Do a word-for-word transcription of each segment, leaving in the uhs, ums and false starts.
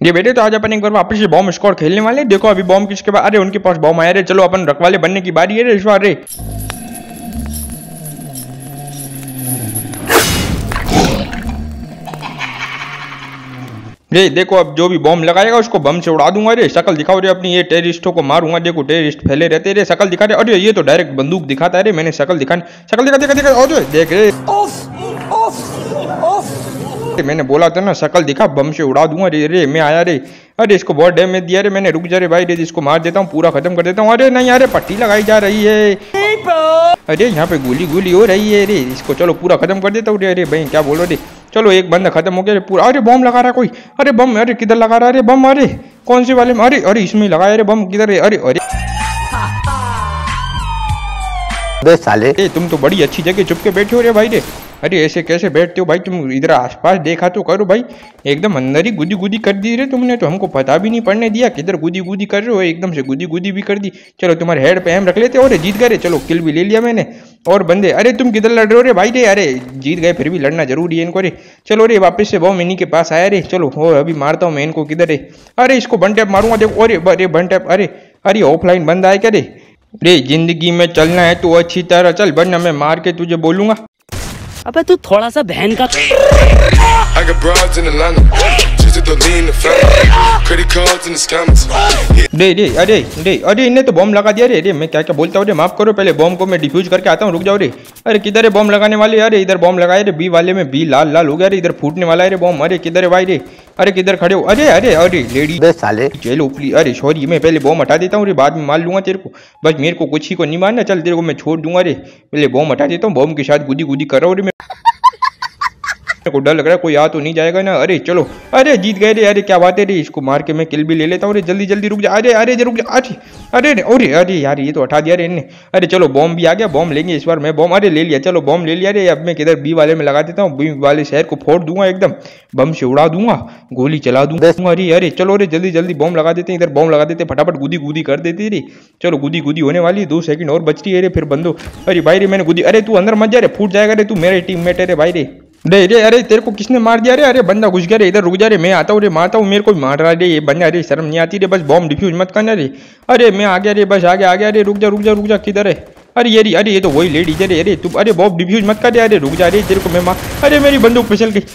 ये बेटे तो आज अपन एक बार वापस से बॉम्ब स्क्वाड खेलने वाले। देखो अभी बॉम्ब किसके पास, अरे उनके पास बॉम्ब आया रे। चलो अपन रखवाले बनने की बारी है रे इस बार रे। रे देखो अब जो भी बॉम्ब लगाएगा उसको बम से उड़ा दूंगा रे। शकल दिखाओ रे अपनी, ये टेररिस्टों को मारूंगा। देखो टेररिस्ट फैले रहते रे, शकल दिखा रे। अरे ये तो डायरेक्ट बंदूक दिखाता है रे। मैंने शकल दिखाने, शकल दिखा दिखा दिखा और देख रे। ऑफ ऑफ ऑफ मैंने बोला था ना शकल दिखा, बम से उड़ा दूंगा रे। रे मैं आया रे। अरे इसको बहुत डैमेज दिया रे मैंने। रुक जा रे भाई रे, इसको मार देता हूँ, पूरा खत्म कर देता हूँ। अरे नहीं अरे पट्टी लगाई जा रही है। अरे यहाँ पे गोली गोली हो रही है रे। इसको चलो पूरा खत्म कर देता हूँ रे। अरे भाई क्या बोल रहे रे। चलो एक बंदा खत्म हो गया रे पूरा। अरे बम लगा रहा कोई। अरे बम, अरे किधर लगा रहा है बम। अरे कौन से वाले में, अरे अरे इसमें लगाया रे बम। किधर है, अरे अरे बे साले, ए तुम तो बड़ी अच्छी जगह चुप के बैठे हो रे भाई रे। अरे ऐसे कैसे बैठते हो भाई, तुम इधर आसपास देखा तो करो भाई। एकदम अंदर ही गुदी गुदी कर दी रे तुमने तो, हमको पता भी नहीं पड़ने दिया किधर गुदी गुदी कर रहे हो। एकदम से गुदी गुदी भी कर दी। चलो तुम्हारे हेड पे एम रख लेते। और जीत गए रे, चलो किल भी ले लिया मैंने। और बंदे, अरे तुम किधर लड़ रहे हो रे भाई रे। अरे जीत गए फिर भी लड़ना जरूरी है इनको रे। चलो रे वापस से बॉम्ब इन्हीं के पास आया रे। चलो हो अभी मारता हूँ मैं इनको। किधर है, अरे इसको वन टैप मारूंगा देखो। अरे अरे वन टैप, अरे अरे ऑफलाइन बंदा है क्या रे। रे जिंदगी में चलना है तो अच्छी तरह चल, वरना मैं मार के तुझे बोलूंगा। अबे तू थोड़ा सा बहन का रे रे अरे रे अरे इन्हें तो बॉम्ब लगा दिया रे। रे मैं क्या क्या बोलता हूँ रे, माफ करो। पहले बॉम्ब को मैं डिफ्यूज करके आता हूँ, रुक जाओ रे। अरे किधर है बॉम्ब लगाने वाले। अरे इधर बॉम्ब लगाए रे, बी वाले में बी लाल लाल हो गया रे। इधर फूटने वाला है रे बॉम्ब। अरे किधर है भाई रे। अरे किधर खड़े हो। अरे अरे अरे लेडी साले चलो प्लीज। अरे सॉरी मैं पहले बॉम्ब हटा देता हूँ रे, बाद में मार लूंगा तेरे को। बस मेरे को कुछ ही को नहीं मारना। चल तेरे को मैं छोड़ दूंगा रे, पहले बॉम्ब हटा देता हूँ। बॉम्ब के साथ गुदी गुदी कर रहा हूँ रे। को डर लग रहा है कोई आ तो नहीं जाएगा ना। अरे चलो, अरे जीत गए रे। अरे क्या बात है रे, इसको मार के मैं किल भी ले लेता हूँ रे। जल्दी जल्दी रुक जा। अरे अरे रुक जा। अरे अरे अरे अरे यार ये तो हटा दिया रे इनने। अरे चलो बॉम्ब भी आ गया, बॉम्ब लेंगे इस बार मैं बॉम्ब। अरे ले लिया, चलो बॉम्ब ले लिया रे। अब मैं किधर बी वाले में लगा देता हूँ। बी वाले शहर को फोड़ दूंगा, एकदम बम से उड़ा दूंगा, गोली चला दूंगा। अरे अरे चलो रे जल्दी जल्दी बॉम्ब लगा देते हैं। इधर बॉम्ब लगा देते, फटाफट गुदी गुदी कर देते रे। चलो गुदी गुदी होने वाली है, दो सेकंड और बचती है रे फिर बंदो। अरे भाई रे मैंने गुदी, अरे तू अंदर मत जा रे, फूट जाएगा रे। तू मेरे टीममेट है रे भाई रे। रे रे अरे तेरे को किसने मार दिया रे। अरे बंदा घुस गया रे, इधर रुक जा रे। मैं आता हूँ रे, मारता हूँ। मेरे को मार रहा रे ये बंदा। अरे शर्म नहीं आती रे, बस बॉम्ब डिफ्यूज मत करना रे। अरे मैं आ गया रे, बस आ गया आ गया रे। रुक जा रुक जा रुक जा, किधर है। अरे ये अरे ये तो वही लेडीज है रे। अरे तू, अरे बॉम्ब डिफ्यूज मत कर रे। अरे रुक जा रे, तेरे को मैं मार, अरे मेरी बंदूक फिसल गई।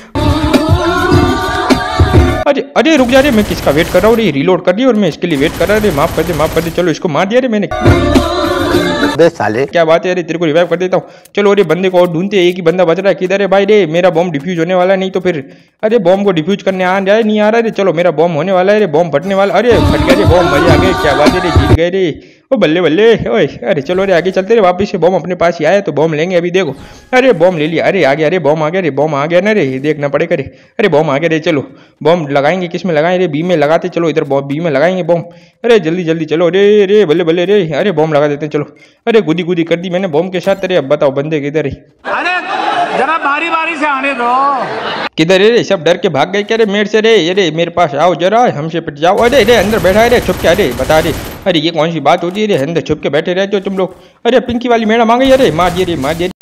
अरे अरे रुक जा रे, मैं किसका वेट कर रहा हूँ रे। रिलोड कर रही है और मैं इसके लिए वेट कर रहा रे। माफ कर दे माफ कर दे। चलो इसको मार दिया रे मैंने। बे साले क्या बात है। अरे तेरे को रिवाइव कर देता हूँ। चलो अरे बंदे को और ढूंढते, एक ही बंदा बच रहा है। किधर है भाई रे, मेरा बॉम्ब डिफ्यूज होने वाला नहीं तो फिर, अरे बॉम्ब को डिफ्यूज करने आ रहा है नहीं आ रहा रे। चलो मेरा बॉम्ब होने वाला है रे, बॉम्ब फटने वाला। अरे फट गया रे बॉम्ब, मजे आ गए। क्या बात है रे, जीत गए रे। ओ बल्ले बल्ले ओए। अरे चलो अरे आगे चलते रे, वापस से बॉम्ब अपने पास ही आया तो बॉम्ब लेंगे अभी। देखो अरे बॉम्ब ले लिया। अरे आ गया रे बॉम्ब, आ गया रे बॉम्ब, आ गया ना रे, देखना पड़ेगा रे। अरे बॉम्ब आ गया रे। चलो बॉम्ब लगाएंगे, किस में लगाएं रे, बी में लगाते। चलो इधर बी में लगाएंगे बॉम्ब। अरे जल्दी जल्दी चलो रे रे बल्ले बल्ले रे। अरे बॉम्ब लगा देते हैं चलो। अरे गुदी गुदी कर दी मैंने बॉम्ब के साथ। अरे अब बताओ बंदे किधर है। अरे जरा बारी बारी से आने दो। किधर है रे, सब डर के भाग गए क्या रे मेरे से रे। अरे मेरे पास आओ जरा, हमसे पिट जाओ। अरे रे अंदर बैठा है रे छुप के। अरे बता रे, अरे ये कौन सी बात होती है रे, अंदर छुप के बैठे रहते हो तुम लोग। अरे पिंकी वाली मैडम आ गई। अरे मार दिए रे मार दिए।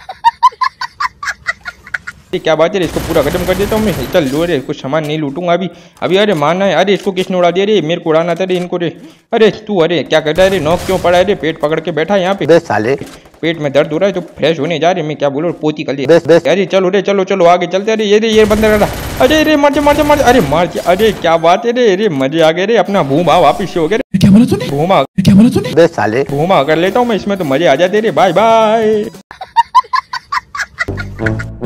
क्या बात है, इसको पूरा खत्म कर देता हूँ मैं। चल लो रे, कुछ सामान नहीं लूटूंगा अभी अभी। अरे मारना है। अरे इसको किसने उड़ा दिया रे, मेरे को उड़ाना था रे इनको रे। अरे तू अरे क्या कर रहा है रे, नॉक क्यों पड़ा है रे, पेट पकड़ के बैठा है यहाँ पे। साले पेट में दर्द हो रहा है तो फ्रेश होने जा रहे, मैं क्या बोलूँ पोती कर लिया। अरे चलो रे चलो चलो आगे चलते। अरे ये रे ये बंदा रहा। अरे रे मार मार मार। अरे मार, अरे क्या बात है रे। अरे मजे आ गए रे, अपना भूमा वापिस से हो गया। क्या बोला तूने, भूमा क्या बोला तूने। साले भूमा कर लेता हूँ मैं इसमें तो मजे आ जाते रे। Bye bye.